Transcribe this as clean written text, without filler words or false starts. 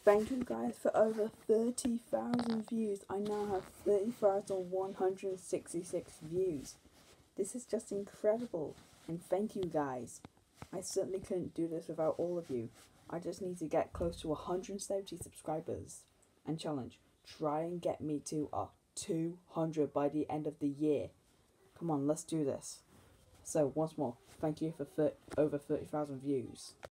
Thank you guys for over 30,000 views. I now have 30,166 views. This is just incredible, and thank you guys. I certainly couldn't do this without all of you. I just need to get close to 170 subscribers. And challenge, try and get me to 200 by the end of the year. Come on, let's do this. So once more, thank you for over 30,000 views.